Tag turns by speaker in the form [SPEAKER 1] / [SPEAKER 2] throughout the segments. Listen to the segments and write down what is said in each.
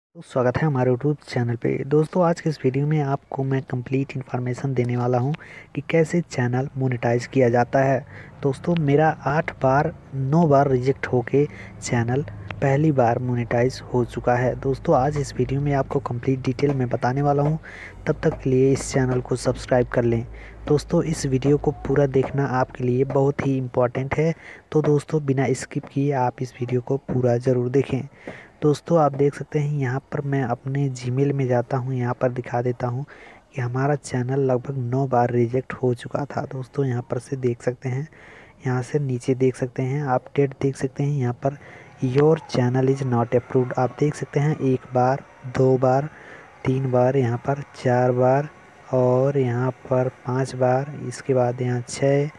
[SPEAKER 1] तो स्वागत है हमारे यूट्यूब चैनल पे। दोस्तों आज के इस वीडियो में आपको मैं कंप्लीट इन्फॉर्मेशन देने वाला हूं कि कैसे चैनल मोनेटाइज किया जाता है। दोस्तों मेरा 8 बार 9 बार रिजेक्ट होके चैनल पहली बार मोनेटाइज हो चुका है। दोस्तों आज इस वीडियो में आपको कंप्लीट डिटेल में बताने वाला हूं, तब तक के लिए इस चैनल को सब्सक्राइब कर लें। दोस्तों इस वीडियो को पूरा देखना आपके लिए बहुत ही इम्पॉर्टेंट है, तो दोस्तों बिना स्किप किए आप इस वीडियो को पूरा ज़रूर देखें। दोस्तों आप देख सकते हैं यहाँ पर मैं अपने जीमेल में जाता हूँ, यहाँ पर दिखा देता हूँ कि हमारा चैनल लगभग 9 बार रिजेक्ट हो चुका था। दोस्तों यहाँ पर से देख सकते हैं, यहाँ से नीचे देख सकते हैं, आप डेट देख सकते हैं, यहाँ पर your channel is not approved आप देख सकते हैं। 1 बार 2 बार 3 बार, यहाँ पर 4 बार और यहाँ पर 5 बार, इसके बाद यहाँ 6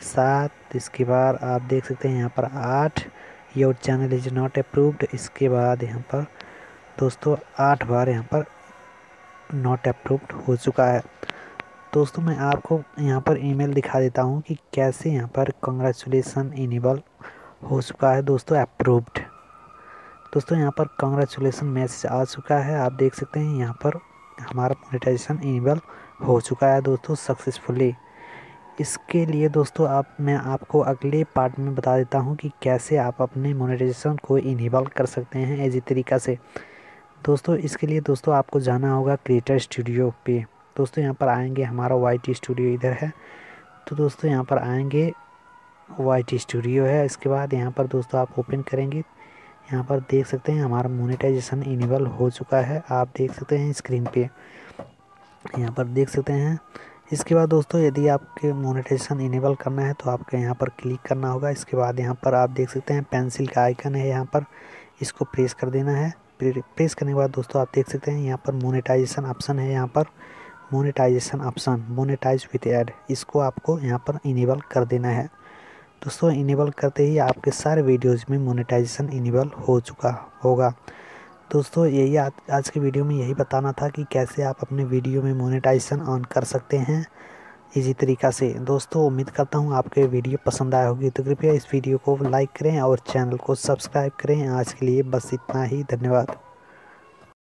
[SPEAKER 1] 7, इसके बाद आप देख सकते हैं यहाँ पर 8, your channel is not approved. इसके बाद यहाँ पर दोस्तों 8 बार यहाँ पर नॉट अप्रूव्ड हो चुका है। दोस्तों मैं आपको यहाँ पर ईमेल दिखा देता हूँ कि कैसे यहाँ पर कांग्रेचुलेसन इनेबल हो चुका है। दोस्तों अप्रूव्ड, दोस्तों यहाँ पर कांग्रेचुलेसन मैसेज आ चुका है। आप देख सकते हैं यहाँ पर हमारा मोनेटाइजेशन इनेबल हो चुका है दोस्तों सक्सेसफुली। इसके लिए दोस्तों मैं आपको अगले पार्ट में बता देता हूं कि कैसे आप अपने मोनेटाइजेशन को इनेबल कर सकते हैं इजी तरीक़ा से। दोस्तों इसके लिए दोस्तों आपको जाना होगा क्रिएटर स्टूडियो पे। दोस्तों यहाँ पर आएंगे, हमारा वाईटी स्टूडियो इधर है, तो दोस्तों यहाँ पर आएंगे, वाईटी स्टूडियो है। इसके बाद यहाँ पर दोस्तों आप ओपन करेंगे, यहाँ पर देख सकते हैं हमारा मोनेटाइजेशन इनेबल हो चुका है। आप देख सकते हैं स्क्रीन पे, यहाँ पर देख सकते हैं। इसके बाद दोस्तों यदि आपके मोनेटाइजेशन इनेबल करना है तो आपको यहाँ पर क्लिक करना होगा। इसके बाद यहाँ पर आप देख सकते हैं पेंसिल का आइकन है, यहाँ पर इसको प्रेस कर देना है। प्रेस करने के बाद दोस्तों आप देख सकते हैं यहाँ पर मोनेटाइजेशन ऑप्शन है, यहाँ पर monetisation option monetise with ad, इसको आपको यहाँ पर इनेबल कर देना है। दोस्तों इनेबल करते ही आपके सारे वीडियोज़ में मोनेटाइजेशन इनेबल हो चुका होगा। दोस्तों यही आज के वीडियो में यही बताना था कि कैसे आप अपने वीडियो में मोनेटाइजेशन ऑन कर सकते हैं इजी तरीक़ा से। दोस्तों उम्मीद करता हूँ आपके वीडियो पसंद आया होगी, तो कृपया इस वीडियो को लाइक करें और चैनल को सब्सक्राइब करें। आज के लिए बस इतना ही, धन्यवाद।